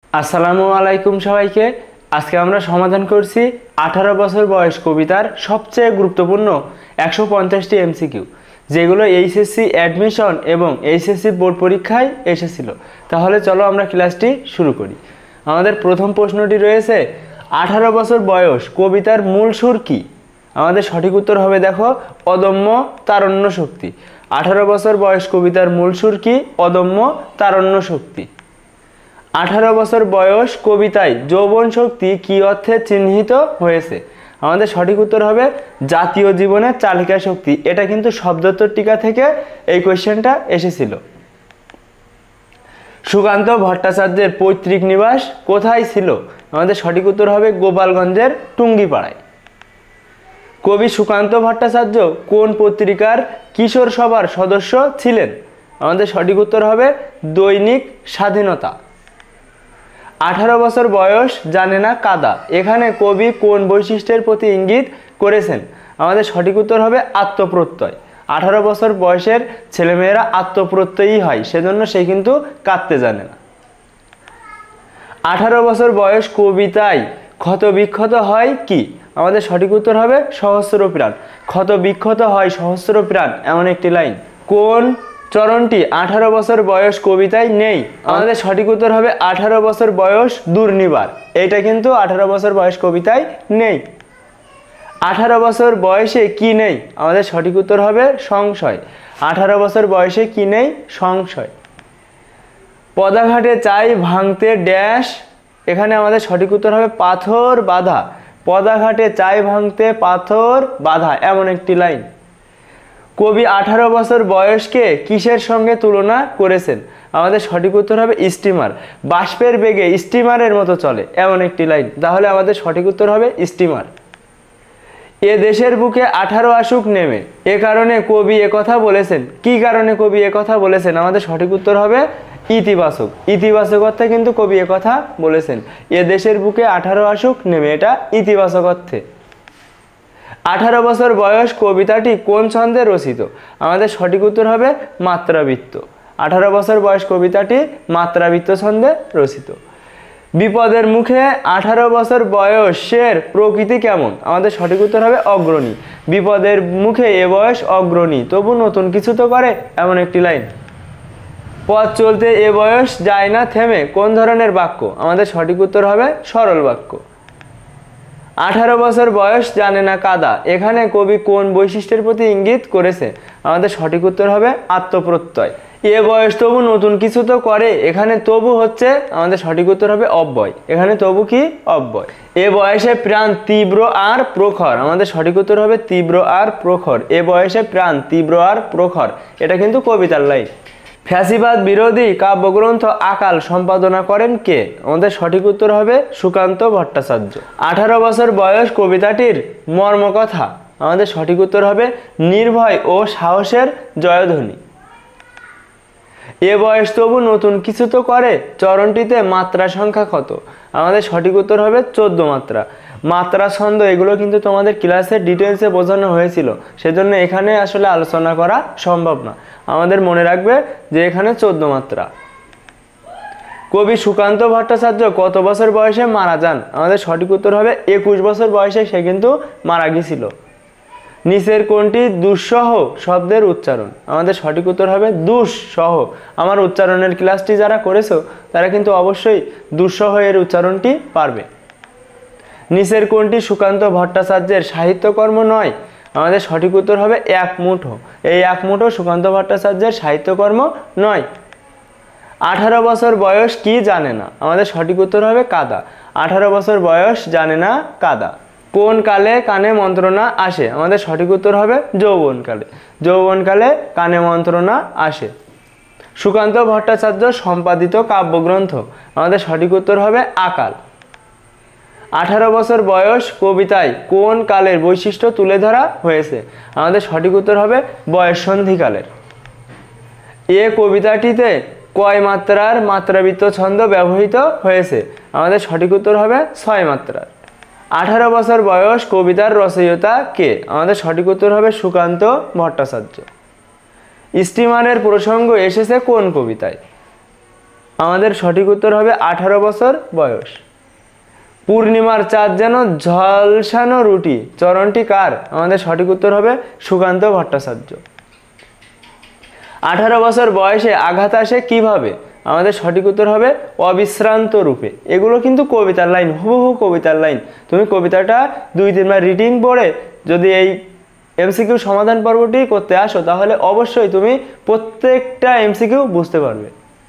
আসসালামু আলাইকুম সবাইকে। আজকে আমরা সমাধান করছি 18 বছর বয়স কবিতার সবচেয়ে গুরুত্বপূর্ণ 150টি এমসিকিউ, যেগুলো এইচএসসি অ্যাডমিশন এবং এইচএসসি বোর্ড পরীক্ষায় এসেছিল। তাহলে চলো আমরা ক্লাসটি শুরু করি। আমাদের প্রথম প্রশ্নটি রয়েছে, 18 বছর বয়স কবিতার মূল সুর কী? আমাদের সঠিক উত্তর হবে, দেখো, অদম্য তারণ্য শক্তি। 18 বছর বয়স কবিতার মূল সুর কী? অদম্য তারণ্য শক্তি। 18 বছর বয়স কবিতায় যৌবন শক্তি কী অর্থে চিহ্নিত হয়েছে? আমাদের সঠিক উত্তর হবে জাতীয় জীবনের চালিকা শক্তি। এটা কিন্তু শব্দোত্তর টিকা থেকে এই কোয়েশ্চেনটা এসেছিল। সুকান্ত ভট্টাচার্যের পৈতৃক নিবাস কোথায় ছিল? আমাদের সঠিক উত্তর হবে গোপালগঞ্জের টুঙ্গিপাড়ায়। কবি সুকান্ত ভট্টাচার্য কোন পত্রিকার কিশোর সভার সদস্য ছিলেন? আমাদের সঠিক উত্তর হবে দৈনিক স্বাধীনতা। 18 বছর বয়স জানে না কাদা, এখানে কবি কোন বৈশিষ্ট্যের প্রতি ইঙ্গিত করেছেন? আমাদের সঠিক উত্তর হবে আত্মপ্রত্যয়। 18 বছর বয়সের ছেলেমেয়েরা আত্মপ্রত্যয়ী হয়, সেজন্য সে কিন্তু কাঁদতে জানে না। 18 বছর বয়স কবিতায় ক্ষত বিক্ষত হয় কি? আমাদের সঠিক উত্তর হবে সহস্র প্রাণ। ক্ষত বিক্ষত হয় সহস্র প্রাণ, এমন একটি লাইন। কোন চরণটি 18 বছর বয়স কবিতায় নেই? আমাদের সঠিক উত্তর হবে 18 বছর বয়স দুর্নিবার। এইটা কিন্তু 18 বছর বয়স কবিতায় নেই। 18 বছর বয়সে কি নেই? আমাদের সঠিক উত্তর হবে সংশয়। 18 বছর বয়সে কি নেই? সংশয়। পদাঘাটে চাই ভাঙতে ড্যাশ, এখানে আমাদের সঠিক উত্তর হবে পাথর বাঁধা। পদাঘাটে চাই ভাঙতে পাথর বাঁধা, এমন একটি লাইন। কবি 18 বছর বয়সকে কিসের সঙ্গে তুলনা করেছেন? আমাদের সঠিক উত্তর হবে স্টিমার। বাষ্পের বেগে স্টিমারের মতো চলে, এমন একটি লাইন। তাহলে আমাদের সঠিক উত্তর হবে স্টিমার। এ দেশের বুকে 18 আসুক নেমে, এ কারণে কবি একথা বলেছেন। কি কারণে কবি একথা বলেছেন? আমাদের সঠিক উত্তর হবে ইতিবাচক। ইতিবাচক অর্থে কিন্তু কবি একথা বলেছেন। এ দেশের বুকে 18 আসুক নেমে, এটা ইতিবাচক অর্থে। 18 বছর বয়স কবিতাটি কোন ছন্দে রচিত? আমাদের সঠিক উত্তর হবে মাত্রাবৃত্ত। 18 বছর বয়স কবিতাটি মাত্রাবৃত্ত ছন্দে রচিত। বিপদের মুখে 18 বছর বয়সের প্রকৃতি কেমন? আমাদের সঠিক উত্তর হবে অগ্রণী। বিপদের মুখে এ বয়স অগ্রণী, তবু নতুন কিছু তো করে, এমন একটি লাইন। পথ চলতে এ বয়স যায় না থেমে, কোন ধরনের বাক্য? আমাদের সঠিক উত্তর হবে সরল বাক্য। 18 বছর বয়স জানে না কাদা, এখানে কবি কোন বৈশিষ্ট্যের প্রতি ইঙ্গিত করেছে? আমাদের সঠিক উত্তর হবে আত্মপ্রত্যয়। এ বয়স তবু নতুন কিছু তো করে, এখানে তবু হচ্ছে আমাদের সঠিক উত্তর হবে অব্যয়। এখানে তবু কি? অব্যয়। এ বয়সে প্রাণ তীব্র আর প্রখর, আমাদের সঠিক উত্তর হবে তীব্র আর প্রখর। এ বয়সে প্রাণ তীব্র আর প্রখর, এটা কিন্তু কবিতার লাইন। ফ্যাসিবাদ বিরোধী কাব্যগ্রন্থ আকাল সম্পাদনা করেন কে? আমাদের সঠিক উত্তর হবে সুকান্ত ভট্টাচার্য। 18 বছর বয়স কবিতাটির মর্মকথা? আমাদের সঠিক উত্তর হবে নির্ভয় ও সাহসের জয়ধ্বনি। এ বয়স তবু নতুন কিছু তো করে চরণটিতে মাত্রা সংখ্যা কত? আমাদের সঠিক উত্তর হবে 14 মাত্রা। মাত্রা ছন্দ এগুলো কিন্তু তোমাদের ক্লাসে ডিটেলসে বোঝানো হয়েছিল, সেজন্য এখানে আসলে আলোচনা করা সম্ভব না। আমাদের মনে রাখবে যে এখানে 14 মাত্রা। কবি সুকান্ত ভট্টাচার্য কত বছর বয়সে মারা যান? আমাদের সঠিক উত্তর হবে 21 বছর বয়সে সে কিন্তু মারা গিয়েছিল। নিচের কোনটি দুঃসহ শব্দের উচ্চারণ? আমাদের সঠিক উত্তর হবে দুঃসহ। আমার উচ্চারণের ক্লাসটি যারা করেছো তারা কিন্তু অবশ্যই দুঃসহ এর উচ্চারণটি পারবে। নিচের কোনটি সুকান্ত ভট্টাচার্যের সাহিত্যকর্ম নয়? আমাদের সঠিক উত্তর হবে এক মুঠো। এই এক মুঠো সুকান্ত ভট্টাচার্যের সাহিত্যকর্ম নয়। 18 বছর বয়স কি জানে না? আমাদের সঠিক উত্তর হবে কাদা। 18 বছর বয়স জানে না কাদা। কোন কালে কানে মন্ত্রণা আসে? আমাদের সঠিক উত্তর হবে যৌবনকালে। যৌবনকালে কানে মন্ত্রণা আসে। সুকান্ত ভট্টাচার্য সম্পাদিত কাব্যগ্রন্থ? আমাদের সঠিক উত্তর হবে আকাল। 18 বছর বয়স কবিতায় কোন কালের বৈশিষ্ট্য তুলে ধরা হয়েছে? আমাদের সঠিক উত্তর হবে বয়ঃসন্ধিকালের। এ কবিতাটিতে কয় মাত্রার মাত্রাবৃত্ত ছন্দ ব্যবহৃত হয়েছে? আমাদের সঠিক উত্তর হবে 6 মাত্রার। 18 বছর বয়স কবিতার রচয়িতা কে? আমাদের সঠিক উত্তর হবে সুকান্ত ভট্টাচার্য। স্টিমারের প্রসঙ্গ এসেছে কোন কবিতায়? আমাদের সঠিক উত্তর হবে 18 বছর বয়স। পূর্ণিমার চাঁদ যেন ঝলসানো রুটি চরণটি কার? আমাদের সঠিক উত্তর হবে সুকান্ত ভট্টাচার্য। 18 বছর বয়সে আঘাত আসে কিভাবে? আমাদের সঠিক উত্তর হবে অবিশ্রান্ত রূপে। এগুলো কিন্তু কবিতার লাইন, হুবহু কবিতার লাইন। তুমি কবিতাটা 2-3 বার রিডিং পড়ে যদি এই এমসিকিউ সমাধান পর্বটি করতে আসো তাহলে অবশ্যই তুমি প্রত্যেকটা এমসিকিউ বুঝতে পারবে।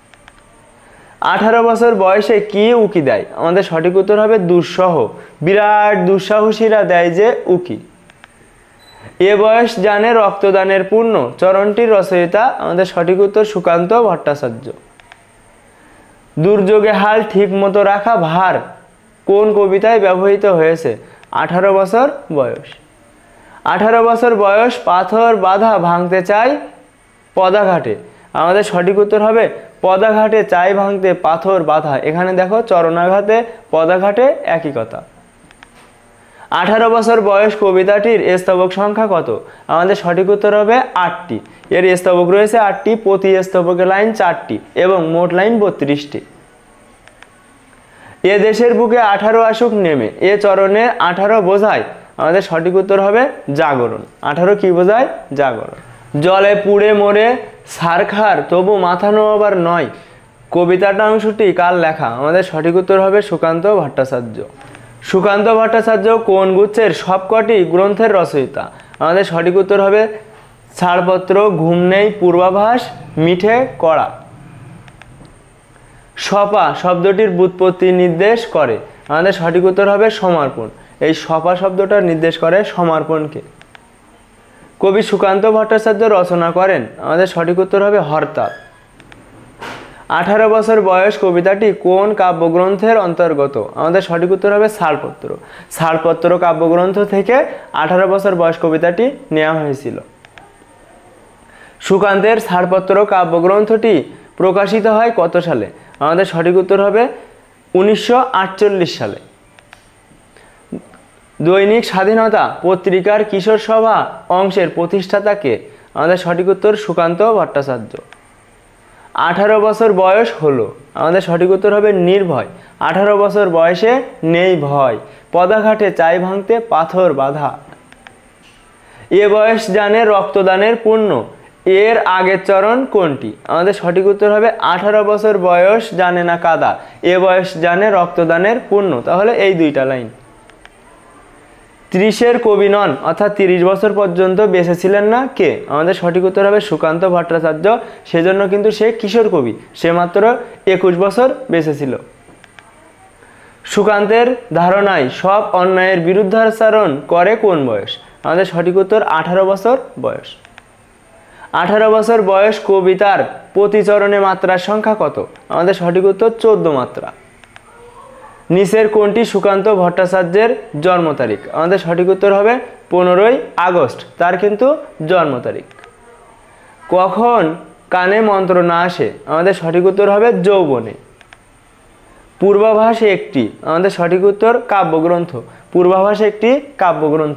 18 বছর বয়সে কি উকি দেয়? আমাদের সঠিক উত্তর হবে দুঃসহ। বিরাট দুঃসাহসীরা দেয় যে উকি। এ বয়স জানে রক্তদানের পূর্ণ চরণটির রচয়িতা? আমাদের সঠিক উত্তর সুকান্ত ভট্টাচার্য। দুর্যোগে হাল ঠিক মতো রাখা ভার কোন কবিতায় ব্যবহৃত হয়েছে? 18 বছর বয়স। 18 বছর বয়স পাথর বাধা ভাঙতে চাই পদাঘাটে। আমাদের সঠিক উত্তর হবে পদাঘাটে চাই ভাঙতে পাথর বাধা। এখানে দেখো চরণাঘাতে পদাঘাটে একই কথা। 18 বছর বয়স কবিতাটির স্তবক সংখ্যা কত? আমাদের সঠিক উত্তর হবে 8টি। এর স্তবক রয়েছে 8টি, প্রতি স্তবকের লাইন 4টি এবং মোট লাইন 32টি। এ দেশের বুকে 18 আসুক নেমে এ চরণে 18 বোঝায়? আমাদের সঠিক উত্তর হবে জাগরণ। 18 কি বোঝায়? জাগরণ। জলে পুড়ে মরে সারখার তবু মাথা নোয়াবার নয় কবিতাটা অংশটি কার লেখা? আমাদের সঠিক উত্তর হবে সুকান্ত ভট্টাচার্য। সুকান্ত ভট্টাচার্য কোন গুচ্ছের সবকটি গ্রন্থের রচয়িতা? আমাদের সঠিক উত্তর হবে ছাড়পত্র, ঘুম নেই, পূর্বাভাস, মিঠে কড়া। সপা শব্দটির ব্যুৎপত্তি নির্দেশ করে? আমাদের সঠিক উত্তর হবে সমর্পণ। এই সপা শব্দটা নির্দেশ করে সমর্পণকে। কবি সুকান্ত ভট্টাচার্য রচনা করেন? আমাদের সঠিক উত্তর হবে হরতাল। 18 বছর বয়স কবিতাটি কোন কাব্যগ্রন্থের অন্তর্গত? আমাদের সঠিক উত্তর হবে ছাড়পত্র। ছাড়পত্র কাব্যগ্রন্থ থেকে 18 বছর বয়স কবিতাটি নেওয়া হয়েছিল। সুকান্তের ছাড়পত্র কাব্যগ্রন্থটি প্রকাশিত হয় কত সালে? আমাদের সঠিক উত্তর হবে 1948 সালে। দৈনিক স্বাধীনতা পত্রিকার কিশোর সভা অংশের প্রতিষ্ঠাতাকে? আমাদের সঠিক উত্তর সুকান্ত ভট্টাচার্য। 18 বছর বয়স হলো? আমাদের সঠিক উত্তর হবে নির্ভয়। 18 বছর বয়সে নেই ভয়, পদাঘাটে চাই ভাঙতে পাথর বাধা। এ বয়স জানে রক্তদানের পুণ্য এর আগের চরণ কোনটি? আমাদের সঠিক উত্তর হবে 18 বছর বয়স জানে না কাদা, এ বয়স জানে রক্তদানের পুণ্য। তাহলে এই দুইটা লাইন। 30-এর কবি নন অর্থাৎ 30 বছর পর্যন্ত বেঁচে ছিলেন না কে? আমাদের সঠিক উত্তর হবে সুকান্ত ভট্টাচার্য। সেজন্য কিন্তু সে কিশোর কবি, সে মাত্র 21 বছর বেঁচে ছিল। সুকান্তের ধারণায় সব অন্যায়ের বিরুদ্ধাচরণ করে কোন বয়স? আমাদের সঠিক উত্তর 18 বছর বয়স। 18 বছর বয়স কবিতার প্রতিচরণে মাত্রার সংখ্যা কত? আমাদের সঠিক উত্তর 14 মাত্রা। নিচের কোনটি সুকান্ত ভট্টাচার্যের জন্ম তারিখ? আমাদের সঠিক উত্তর হবে 15ই আগস্ট, তার কিন্তু জন্ম তারিখ। কখন কানে মন্ত্র না আসে? আমাদের সঠিক উত্তর হবে যৌবনে। পূর্বাভাস একটি? আমাদের সঠিক উত্তর কাব্যগ্রন্থ। পূর্বাভাস একটি কাব্যগ্রন্থ।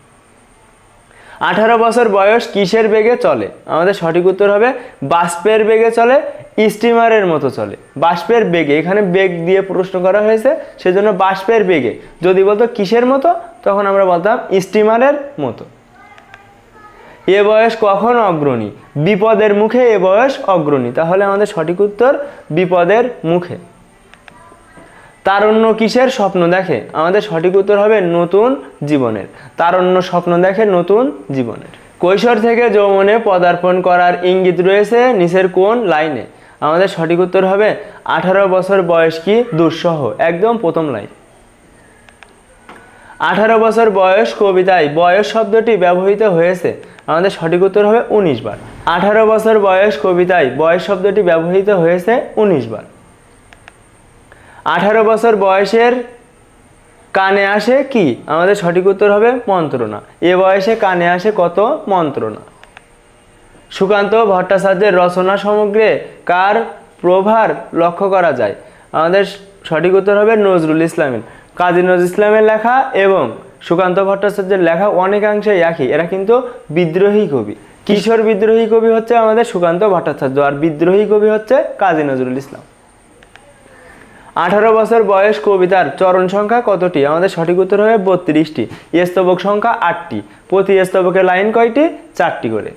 18 বছর বয়স কিসের বেগে চলে? আমাদের সঠিক উত্তর হবে বাষ্পের বেগে চলে, স্টিমারের মতো চলে। বাষ্পের বেগে, এখানে বেগ দিয়ে প্রশ্ন করা হয়েছে সেজন্য বাষ্পের বেগে। যদি বলতো কিসের মতো তখন আমরা বলতাম স্টিমারের মতো। এ বয়স কখন অগ্রণী? বিপদের মুখে এ বয়স অগ্রণী। তাহলে আমাদের সঠিক উত্তর বিপদের মুখে। তারুণ্য কিসের স্বপ্ন দেখে? আমাদের সঠিক উত্তর হবে নতুন জীবনের। তারুণ্য স্বপ্ন দেখে নতুন জীবনের। কৈশোর থেকে যৌবনে পদার্পণ করার ইঙ্গিত রয়েছে নিচের কোন লাইনে? আমাদের সঠিক উত্তর হবে 18 বছর বয়স কি দুঃসহ, একদম প্রথম লাইন। 18 বছর বয়স কবিতায় বয়স শব্দটি ব্যবহৃত হয়েছে? আমাদের সঠিক উত্তর হবে 19 বার। 18 বছর বয়স কবিতায় বয়স শব্দটি ব্যবহৃত হয়েছে 19 বার। 18 বছর বয়সের কানে আসে কি? আমাদের সঠিক উত্তর হবে মন্ত্রণা। এ বয়সে কানে আসে কত? মন্ত্রণা। সুকান্ত ভট্টাচার্যের রচনা সমগ্রে কার প্রভার লক্ষ্য করা যায়? আমাদের সঠিক উত্তর হবে নজরুল ইসলামের। কাজী নজরুল ইসলামের লেখা এবং সুকান্ত ভট্টাচার্যের লেখা অনেকাংশেই একই। এরা কিন্তু বিদ্রোহী কবি। কিশোর বিদ্রোহী কবি হচ্ছে আমাদের সুকান্ত ভট্টাচার্য, আর বিদ্রোহী কবি হচ্ছে কাজী নজরুল ইসলাম। 18 বছর বয়স কবিতার চরণ সংখ্যা কতটি? আমাদের সঠিক উত্তর হবে 32টি। স্তবক সংখ্যা 8টি। প্রতি স্তবকে লাইন কয়টি? 4টি করে।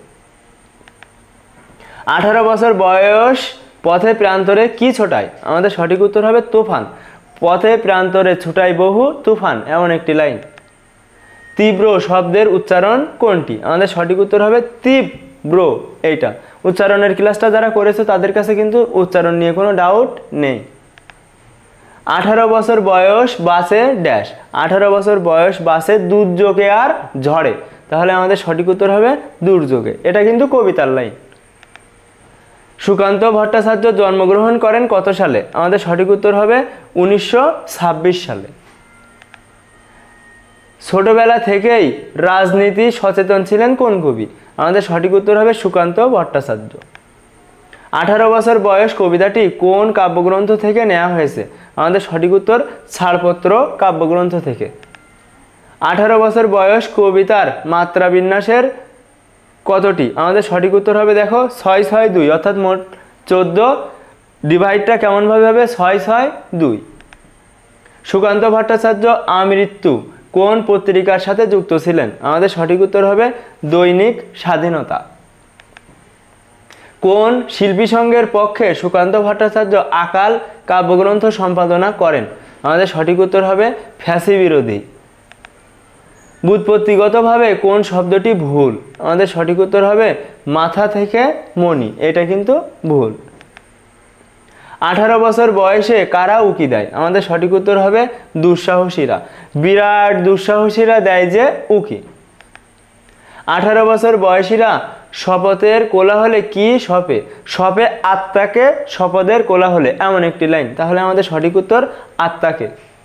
18 বছর বয়স পথে প্রান্তরে কি ছোটায়? আমাদের সঠিক উত্তর হবে তুফান। পথে প্রান্তরে ছুটায় বহু তুফান, এমন একটি লাইন। তীব্র শব্দের উচ্চারণ কোনটি? আমাদের সঠিক উত্তর হবে তীব্র। এইটা উচ্চারণের ক্লাসটা যারা করেছে তাদের কাছে কিন্তু উচ্চারণ নিয়ে কোনো ডাউট নেই। 18 বছর বয়স বাসে ড্যাশ। 18 বছর বয়স বাসে দুর্যোগে আর ঝড়ে, তাহলে আমাদের সঠিক উত্তর হবে দুর্যোগে। এটা কিন্তু কবিতার লাইন। সুকান্ত ভট্টাচার্য জন্মগ্রহণ করেন কত সালে? আমাদের সঠিক উত্তর হবে 1926 সালে। ছোটবেলা থেকেই রাজনীতি সচেতন ছিলেন কোন কবি? আমাদের সঠিক উত্তর হবে সুকান্ত ভট্টাচার্য। 18 বছর বয়স কবিতাটি কোন কাব্যগ্রন্থ থেকে নেওয়া হয়েছে? আমাদের সঠিক উত্তর ছাড়পত্র কাব্যগ্রন্থ থেকে। 18 বছর বয়স কবিতার মাত্রা বিন্যাসের কতটি? আমাদের সঠিক উত্তর হবে দেখো 6 6 2, অর্থাৎ মোট 14। ডিভাইডটা কেমনভাবে হবে? 6 6 2। সুকান্ত ভট্টাচার্য আমৃত্যু কোন পত্রিকার সাথে যুক্ত ছিলেন? আমাদের সঠিক উত্তর হবে দৈনিক স্বাধীনতা। কোন শিল্পী সংঘের পক্ষে সুকান্ত ভট্টাচার্য আকাল কাব্যগ্রন্থ সম্পাদনা করেন? আমাদের সঠিক উত্তর হবে ফ্যাসি বিরোধী। ব্যুৎপত্তিগতভাবে কোন শব্দটি ভুল? আমাদের সঠিক উত্তর হবে মাথা থেকে মণি, এটা কিন্তু ভুল। 18 বছর বয়সে কারা উকি দেয়? আমাদের সঠিক উত্তর হবে দুঃসাহসীরা। বিরাট দুঃসাহসীরা দেয় যে উকি। 18 বছর বয়সীরা শপথের কোলাহলে কি শপে? শপে আত্মাকে শপথের কোলাহলে, এমন একটি লাইন। তাহলে আমাদের সঠিক উত্তর আত্মাকে।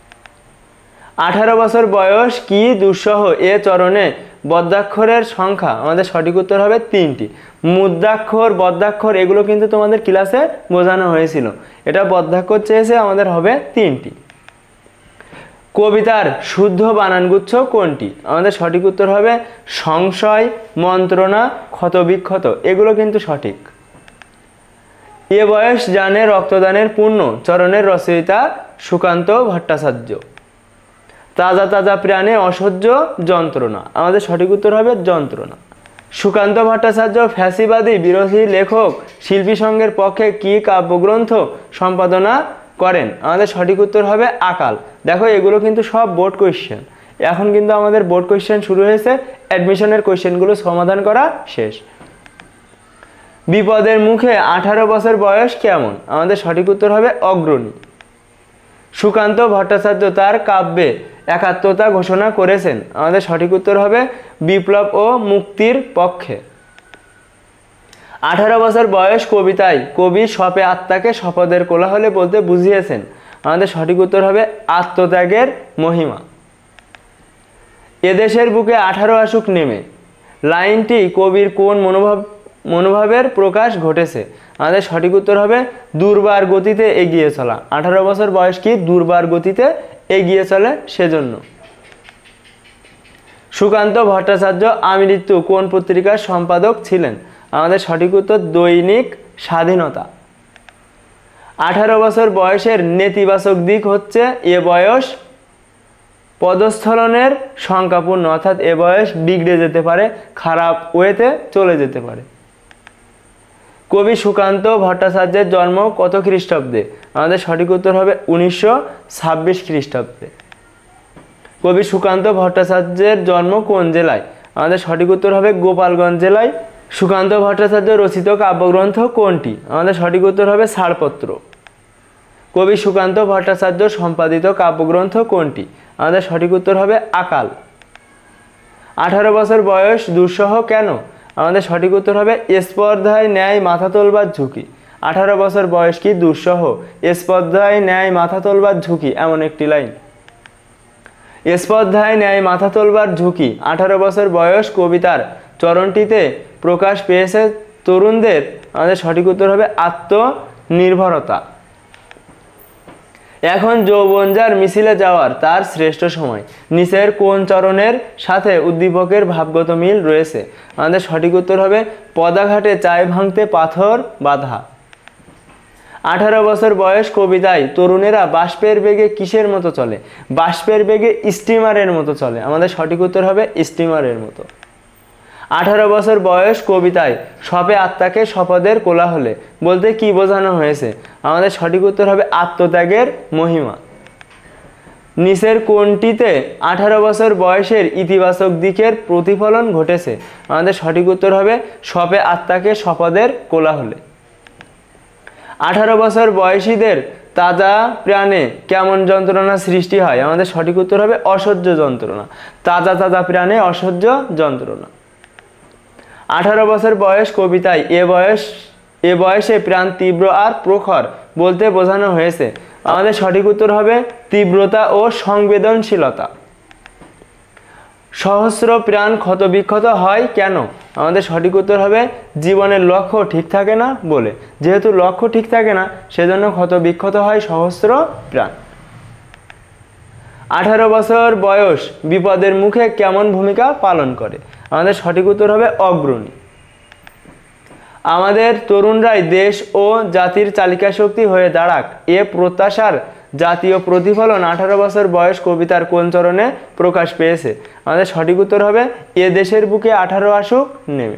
18 বছর বয়স কি দুঃসহ এ চরণে বদ্যাক্ষরের সংখ্যা? আমাদের সঠিক উত্তর হবে 3টি। মুদ্রাক্ষর বদ্যাক্ষর এগুলো কিন্তু তোমাদের ক্লাসে বোঝানো হয়েছিল। এটা বদ্যাক্ষর চেয়েছে, আমাদের হবে 3টি। কবিতার শুদ্ধ বানানগুচ্ছ কোনটি? আমাদের সঠিক উত্তর হবে সংশয়, মন্ত্রণা, ক্ষতবিক্ষত, এগুলো কিন্তু সঠিক। এ বয়স জানে রক্তদানের পুণ্য চরণের রচয়িতা সুকান্ত ভট্টাচার্য। তাজা তাজা প্রাণে অসহ্য যন্ত্রণা, আমাদের সঠিক উত্তর হবে যন্ত্রণা। সুকান্ত ভট্টাচার্য ফ্যাসিবাদী বিরোধী লেখক শিল্পী সংঘের পক্ষে কি কাব্যগ্রন্থ সম্পাদনা করেন? আমাদের সঠিক উত্তর হবে আকাল। দেখো এগুলো কিন্তু সব বোর্ড কোয়েশ্চেন। এখন কিন্তু আমাদের বোর্ড কোয়েশ্চেন শুরু হয়েছে, অ্যাডমিশনের কোয়েশ্চেনগুলো সমাধান করা শেষ। বিপদের মুখে 18 বছর বয়স কেমন? আমাদের সঠিক উত্তর হবে অগ্রণী। সুকান্ত ভট্টাচার্য তার কাব্যে একাত্মতা ঘোষণা করেছেন। আমাদের সঠিক উত্তর হবে বিপ্লব ও মুক্তির পক্ষে। 18 বছর বয়স কবিতায় কবি শপে আত্মাকে শপথের কোলাহলে বলতে বুঝিয়েছেন। আমাদের সঠিক উত্তর হবে আত্মত্যাগের মহিমা। এদেশের বুকে 18 আসুক নেমে লাইনটি কবির কোন মনোভাবের প্রকাশ ঘটেছে? আমাদের সঠিক উত্তর হবে দুর্বার গতিতে এগিয়ে চলা। 18 বছর বয়স কি দুর্বার গতিতে এগিয়ে চলে সেজন্য। সুকান্ত ভট্টাচার্য আমৃত্যু কোন পত্রিকার সম্পাদক ছিলেন? আমাদের সঠিক উত্তর দৈনিক স্বাধীনতা। 18 বছর বয়সের নেতিবাচক দিক হচ্ছে এ বয়স পদস্খলনের সংখ্যাপূর্ণ, অর্থাৎ এ বয়স বিগড়ে যেতে পারে, খারাপ ওয়েতে চলে যেতে পারে। কবি সুকান্ত ভট্টাচার্যের জন্ম কত খ্রিস্টাব্দে? আমাদের সঠিক উত্তর হবে 1926 খ্রিস্টাব্দে। কবি সুকান্ত ভট্টাচার্যের জন্ম কোন জেলায়? আমাদের সঠিক উত্তর হবে গোপালগঞ্জ জেলায়। সুকান্ত ভট্টাচার্য রচিত কাব্যগ্রন্থ কোনটি? আমাদের সঠিক উত্তর হবে ছাড়পত্র। কবি সুকান্ত ভট্টাচার্য সম্পাদিত কাব্যগ্রন্থ কোনটি? আমাদের সঠিক উত্তর হবে আকাল। 18 বছর বয়স দুঃসহ কেন? আমাদের সঠিক উত্তর হবে স্পর্ধায় ন্যায় মাথা তোলবার ঝুঁকি। 18 বছর বয়স কি দুঃসহ, স্পর্ধায় ন্যায় মাথা তোলবার ঝুঁকি, এমন একটি লাইন। স্পর্ধায় ন্যায় মাথা তোলবার ঝুঁকি 18 বছর বয়স কবিতার চরণটিতে প্রকাশ পেয়েছে তরুণদের। আমাদের সঠিক উত্তর হবে আত্মনির্ভরতা। এখন যৌবনজার মিছিলে যাওয়ার তার শ্রেষ্ঠ সময় নিচের কোন চরণের সাথে উদ্দীপকের ভাবগত মিল রয়েছে? আমাদের সঠিক উত্তর হবে পদাঘাটে চায় ভাঙতে পাথর বাঁধা। 18 বছর বয়স কবিতায় তরুণেরা বাষ্পের বেগে কিসের মতো চলে? বাষ্পের বেগে স্টিমারের মতো চলে। আমাদের সঠিক উত্তর হবে স্টিমারের মতো। 18 বছর বয়স কবিতায় সপে আত্মাকে শপথের কোলাহলে বলতে কি বোঝানো হয়েছে? আমাদের সঠিক উত্তর হবে আত্মত্যাগের মহিমা। নিচের কোনটিতে 18 বছর বয়সের ইতিবাচক দিকের প্রতিফলন ঘটেছে? আমাদের সঠিক উত্তর হবে সপে আত্মাকে শপথের কোলাহলে। 18 বছর বয়সীদের তাজা প্রাণে কেমন যন্ত্রণা সৃষ্টি হয়? আমাদের সঠিক উত্তর হবে অসহ্য যন্ত্রণা। তাজা তাজা প্রাণে অসহ্য যন্ত্রণা। 18 বছর বয়স কবিতায় এ বয়সে প্রাণ তীব্র আর প্রখর বলতে বোঝানো হয়েছে। আমাদের সঠিক উত্তর হবে তীব্রতা ও সংবেদনশীলতা। সহস্র প্রাণ ক্ষত বিক্ষত হয় কেন? আমাদের সঠিক উত্তর হবে জীবনের লক্ষ্য ঠিক থাকে না বলে। যেহেতু লক্ষ্য ঠিক থাকে না সেজন্য ক্ষত বিক্ষত হয় সহস্র প্রাণ। 18 বছর বয়স বিপদের মুখে কেমন ভূমিকা পালন করে? আমাদের সঠিক উত্তর হবে অগ্রণী। আমাদের তরুণরাই দেশ ও জাতির চালিকা শক্তি হয়ে দাঁড়াক এ প্রত্যাশার জাতীয় প্রতিফলন 18 বছর বয়স কবিতার কোন চরণে প্রকাশ পেয়েছে? আমাদের সঠিক উত্তর হবে এ দেশের বুকে 18 আসুক নেমে।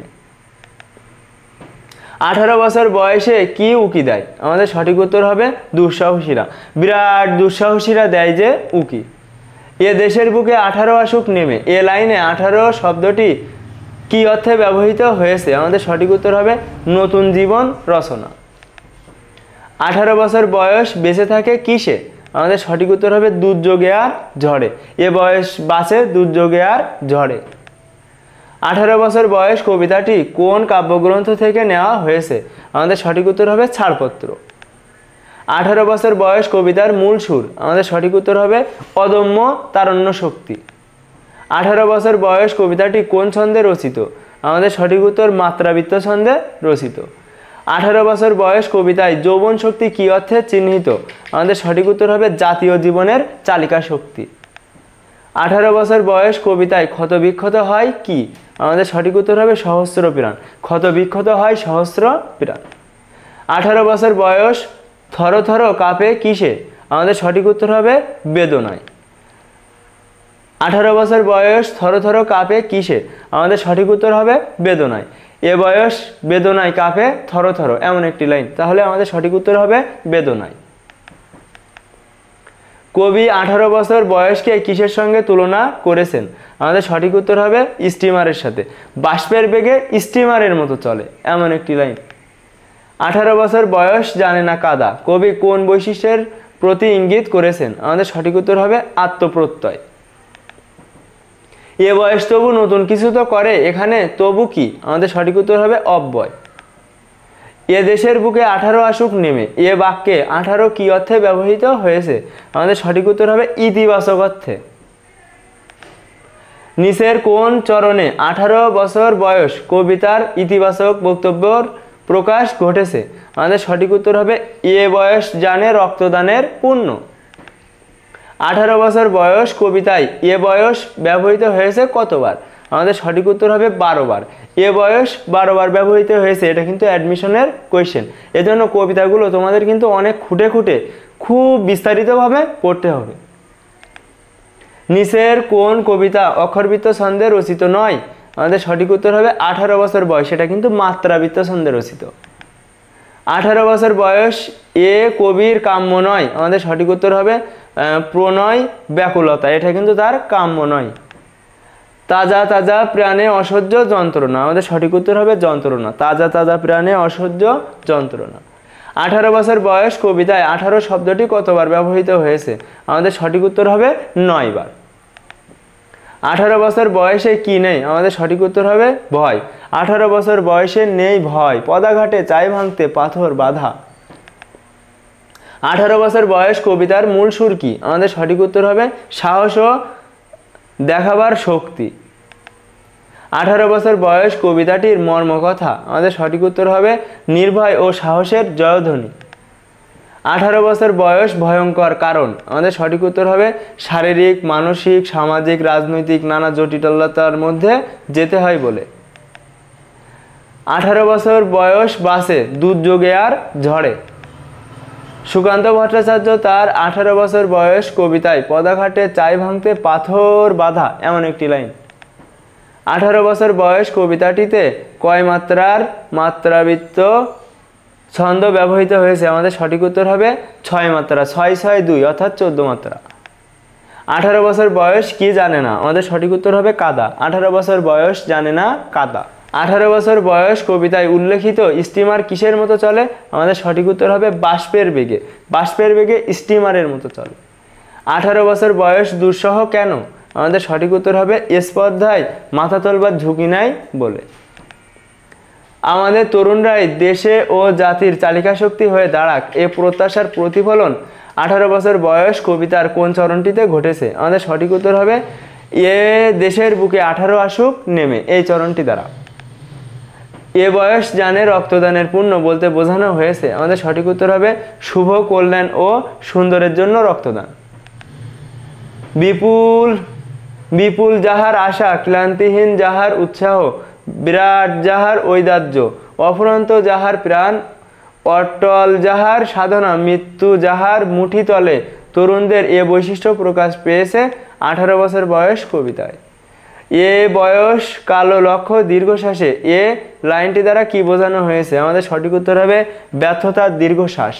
18 বছর বয়সে কি উকি দেয়? আমাদের সঠিক উত্তর হবে দুঃসাহসীরা। বিরাট দুঃসাহসীরা দেয় যে উকি। এ দেশের বুকে 18 আসুক নেমে এ লাইনে 18 শব্দটি কি অর্থে ব্যবহৃত হয়েছে? আমাদের সঠিক উত্তর হবে নতুন জীবন রচনা। 18 বছর বয়স বেঁচে থাকে কিসে? আমাদের সঠিক উত্তর হবে দুর্যোগে আর ঝড়ে। এ বয়স বাঁচে দুর্যোগে আর ঝড়ে। 18 বছর বয়স কবিতাটি কোন কাব্যগ্রন্থ থেকে নেওয়া হয়েছে? আমাদের সঠিক উত্তর হবে ছাড়পত্র। 18 বছর বয়স কবিতার মূল সুর? আমাদের সঠিক উত্তর হবে অদম্য তারণ্য শক্তি। 18 বছর বয়স কবিতাটি কোন ছন্দে রচিত? আমাদের সঠিক উত্তর মাত্রাবৃত্ত ছন্দে রচিত। 18 বছর বয়স কবিতায় যৌবন শক্তি কি অর্থে চিহ্নিত? আমাদের সঠিক উত্তর হবে জাতীয় জীবনের চালিকা শক্তি। 18 বছর বয়স কবিতায় ক্ষত বিক্ষত হয় কি? আমাদের সঠিক উত্তর হবে সহস্র প্রাণ। ক্ষত বিক্ষত হয় সহস্র প্রাণ। 18 বছর বয়স থর থর কাঁপে কিসে? আমাদের সঠিক উত্তর হবে বেদনায়। 18 বছর বয়স থর থর কাঁপে কিসে? আমাদের সঠিক উত্তর হবে বেদনায়। এ বয়স বেদনায় কাঁপে থর থর এমন একটি লাইন। তাহলে আমাদের সঠিক উত্তর হবে বেদনায়। কবি 18 বছর বয়সকে কিসের সঙ্গে তুলনা করেছেন? আমাদের সঠিক উত্তর হবে স্টিমারের সাথে। বাষ্পের বেগে স্টিমারের মতো চলে এমন একটি লাইন। 18 বছর বয়স জানে না কাদা কবি কোন বৈশিষ্ট্যের প্রতি ইঙ্গিত করেছেন? আমাদের সঠিক উত্তর হবে আত্মপ্রত্যয়। এ বয়স তবু নতুন কিছু তো করে এখানে তবু কি? আমাদের সঠিক উত্তর হবে অব্যয়। এ দেশের বুকে 18 আসুক নেমে এ বাক্যে 18 কি অর্থে ব্যবহৃত হয়েছে? আমাদের সঠিক উত্তর হবে ইতিবাচক অর্থে। নিচের কোন চরণে 18 বছর বয়স কবিতার ইতিবাচক বক্তব্যর প্রকাশ ঘটেছে? আমাদের সঠিক উত্তর হবে এ বয়স জানে রক্তদানের পুণ্য। 18 বছর বয়স কবিতায় এ বয়স ব্যবহৃত হয়েছে কতবার? আমাদের সঠিক উত্তর হবে 12 বার। এ বয়স 12 বার ব্যবহৃত হয়েছে। এটা কিন্তু অ্যাডমিশনের কোয়েশ্চেন। এজন্য কবিতাগুলো তোমাদের কিন্তু অনেক খুঁটে খুঁটে খুব বিস্তারিতভাবে পড়তে হবে। নিচের কোন কবিতা অক্ষরবৃত্ত ছন্দে রচিত নয়? আমাদের সঠিক উত্তর হবে 18 বছর বয়স। এটা কিন্তু মাত্রাবৃত্ত ছন্দে রচিত। 18 বছর বয়স এ কবির কাম্য নয়। আমাদের সঠিক উত্তর হবে প্রণয় ব্যাকুলতা। এটা কিন্তু তার কাম্য নয়। তাজা তাজা প্রাণে অসহ্য যন্ত্রণা। আমাদের সঠিক উত্তর হবে যন্ত্রণা। তাজা তাজা প্রাণে অসহ্য যন্ত্রণা। 18 বছর বয়স কবিতায় 18 শব্দটি কতবার ব্যবহৃত হয়েছে? আমাদের সঠিক উত্তর হবে 9 বার। 18 বছর বয়সে কি নেই? আমাদের সঠিক উত্তর হবে ভয়। 18 বছর বয়সে নেই ভয় পদাঘাটে চাই ভাঙতে পাথর বাধা। 18 বছর বয়স কবিতার মূল সুর কি? আমাদের সঠিক উত্তর হবে সাহস ও দেখাবার শক্তি। 18 বছর বয়স কবিতাটির মর্মকথা। আমাদের সঠিক উত্তর হবে নির্ভয় ও সাহসের জয়ধ্বনি। 18 বছর বয়স ভয়ঙ্কর কারণ। আমাদের সঠিক উত্তর হবে শারীরিক মানসিক সামাজিক রাজনৈতিক নানা জটিলতার মধ্যে যেতে হয় বলে। 18 বছর বয়স বাসে দুর্যোগে আর ঝড়ে। সুকান্ত ভট্টাচার্য তার 18 বছর বয়স কবিতায় পদাঘাটে চাই ভাঙতে পাথর বাঁধা এমন একটি লাইন। 18 বছর বয়স কবিতাটিতে কয় মাত্রার মাত্রাবৃত্ত ছন্দ ব্যবহৃত হয়েছে? আমাদের সঠিক উত্তর হবে 6 মাত্রা, 6 6 2 অর্থাৎ 14 মাত্রা। 18 বছর বয়স কি জানে না? আমাদের সঠিক উত্তর হবে কাদা। 18 বছর বয়স জানে না কাদা। 18 বছর বয়স কবিতায় উল্লেখিত স্টিমার কিসের মতো চলে? আমাদের সঠিক উত্তর হবে বাষ্পের বেগে। বাষ্পের বেগে স্টিমারের মতো চলে। 18 বছর বয়স দুঃসহ কেন? আমাদের সঠিক উত্তর হবে স্পর্ধায় মাথা তোলবার ঝুঁকি নাই বলে। আমাদের তরুণরাই দেশে ও জাতির চালিকা শক্তি হয়ে দাঁড়াক, এ প্রত্যাশার প্রতিফলন 18 বছর বয়স কবিতার কোন চরণটিতে ঘটেছে? আমাদের সঠিক উত্তর হবে এ দেশের বুকে 18 আসুক নেমে, এই চরণটি দ্বারা। এ বয়স জানে রক্তদানের পুণ্য বলতে বোঝানো হয়েছে? আমাদের সঠিক উত্তর হবে শুভ কল্যাণ ও সুন্দরের জন্য রক্তদান। বিপুল বিপুল যাহার আশা, ক্লান্তিহীন যাহার উৎসাহ, বিরাট যাহার ঐদার্য, অফুরন্ত যাহার প্রাণ, অটল যাহার সাধনা, মৃত্যু যাহার মুঠি তলে, তরুণদের এ বৈশিষ্ট্য প্রকাশ পেয়েছে 18 বছর বয়স কবিতায়। এ বয়স কালো লক্ষ্য দীর্ঘশ্বাসে, এ লাইনটি দ্বারা কি বোঝানো হয়েছে? আমাদের সঠিক উত্তর হবে ব্যর্থতার দীর্ঘশ্বাস।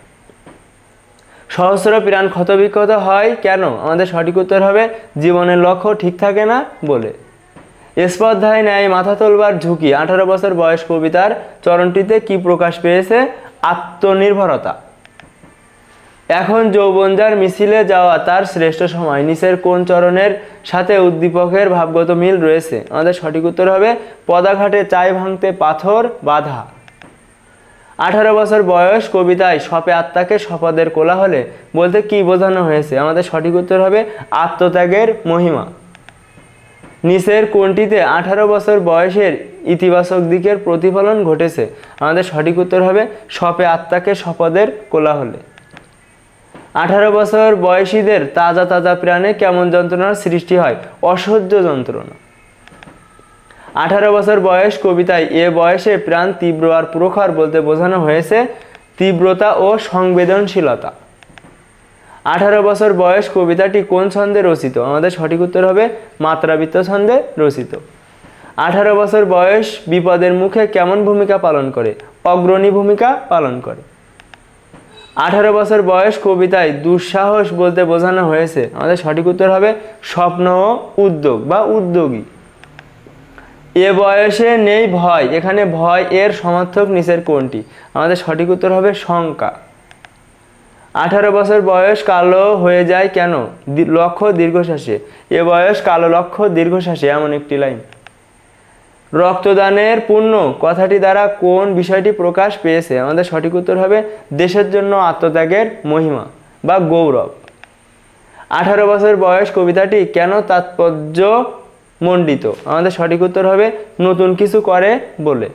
সহস্র প্রাণ ক্ষতবিক্ষত হয় কেন? আমাদের সঠিক উত্তর হবে জীবনের লক্ষ্য ঠিক থাকে না বলে। স্পর্ধায় ন্যায় মাথা তোলবার ঝুঁকি 18 বছর বয়স কবিতার চরণটিতে কি প্রকাশ পেয়েছে? আত্মনির্ভরতা। এখন যৌবন যার মিছিলে যাওয়া তার শ্রেষ্ঠ সময়, নিচের কোন চরণের সাথে উদ্দীপকের ভাবগত মিল রয়েছে? আমাদের সঠিক উত্তর হবে পদাঘাটে চাই ভাঙতে পাথর বাঁধা। 18 বছর বয়স কবিতায় সপে আত্মাকে শপথের কোলাহলে বলতে কি বোঝানো হয়েছে? আমাদের সঠিক উত্তর হবে আত্মত্যাগের মহিমা। নিচের কোনটিতে 18 বছর বয়সের ইতিবাচক দিকের প্রতিফলন ঘটেছে? আমাদের সঠিক উত্তর হবে সপে আত্মাকে শপথের কোলাহলে। 18 বছর বয়সীদের তাজা তাজা প্রাণে কেমন যন্ত্রণার সৃষ্টি হয়? অসহ্য যন্ত্রণা। 18 বছর বয়স কবিতায় এ বয়সে প্রাণ তীব্র আর প্রখর বলতে বোঝানো হয়েছে তীব্রতা ও সংবেদনশীলতা। 18 বছর বয়স কবিতাটি কোন ছন্দে রচিত? আমাদের সঠিক উত্তর হবে মাত্রাবৃত্ত ছন্দে রচিত। 18 বছর বয়স বিপদের মুখে কেমন ভূমিকা পালন করে? অগ্রণী ভূমিকা পালন করে। 18 বছর বয়স কবিতায় দুঃসাহস বলতে বোঝানো হয়েছে? আমাদের সঠিক উত্তর হবে স্বপ্ন ও উদ্যোগ বা উদ্যোগী। এ বয়সে নেই ভয়, এখানে ভয় এর সমার্থক নিচের কোনটি? আমাদের সঠিক উত্তর হবে শঙ্কা। 18 বছর বয়স কালো হয়ে যায় কেন? লক্ষ্য দীর্ঘশ্বাসে, এ বয়স কালো লক্ষ্য দীর্ঘশ্বাসে এমন একটি লাইন। রক্তদানের পুণ্য কথাটি দ্বারা কোন বিষয়টি প্রকাশ পেয়েছে? আমাদের সঠিক উত্তর হবে দেশের জন্য আত্মত্যাগের মহিমা বা গৌরব। 18 বছর বয়স কবিতাটি কেন তাৎপর্য মণ্ডিত? আমাদের সঠিক উত্তর হবে নতুন কিছু করে বলে।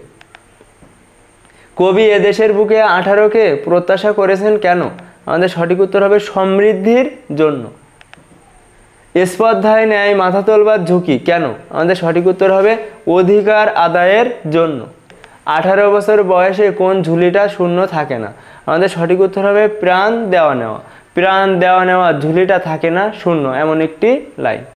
কবি এদেশের বুকে 18কে প্রত্যাশা করেছেন কেন? আমাদের সঠিক উত্তর হবে সমৃদ্ধির জন্য। স্পর্ধায় ন্যায় মাথা তোলবার ঝুঁকি কেন? আমাদের সঠিক উত্তর হবে অধিকার আদায়ের জন্য। 18 বছর বয়সে কোন ঝুলিটা শূন্য থাকে না? আমাদের সঠিক উত্তর হবে প্রাণ দেওয়া নেওয়া। প্রাণ দেওয়া নেওয়া ঝুলিটা থাকে না শূন্য এমন একটি লাইন।